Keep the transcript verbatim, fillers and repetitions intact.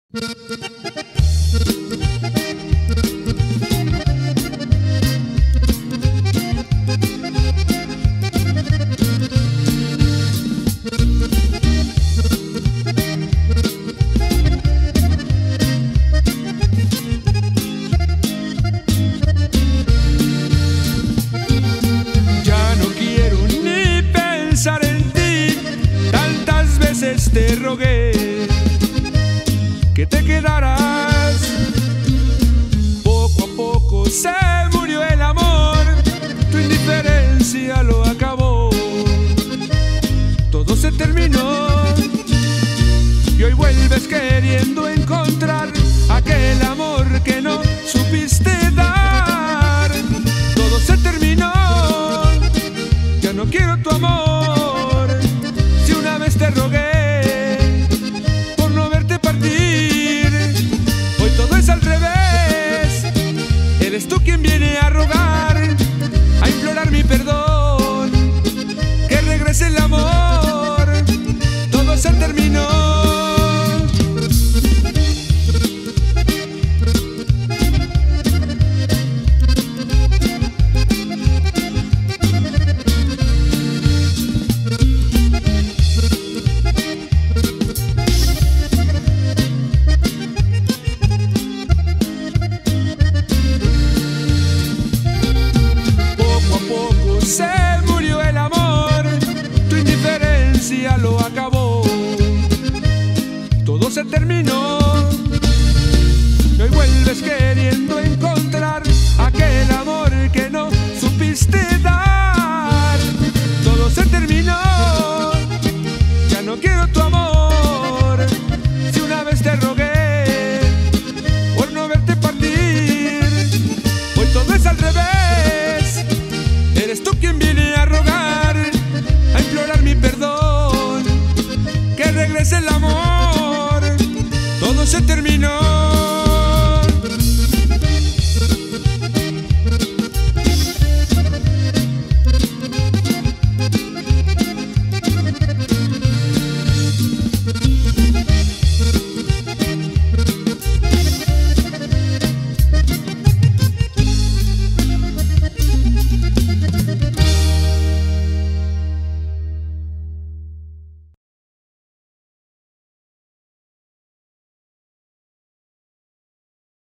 Te rogué que te quedaras. Poco a poco se murió el amor, tu indiferencia lo acabó. Todo se terminó y hoy vuelves queriendo encontrar aquel amor que no supiste dar. Todo se terminó, ya no quiero tu amor. Si una vez te rogué al revés, eres tú quien viene a rogar, a implorar mi perdón, que regrese el amor. Todo se terminó. Se murió el amor, tu indiferencia lo acabó. Todo se terminó y hoy vuelves queriendo encontrar aquel amor que no supiste dar. Todo se terminó, ya no quiero tu amor. Si una vez te rogué por no verte partir, hoy todo es al revés. Eres tú quien viene a rogar, a implorar mi perdón, que regrese el amor.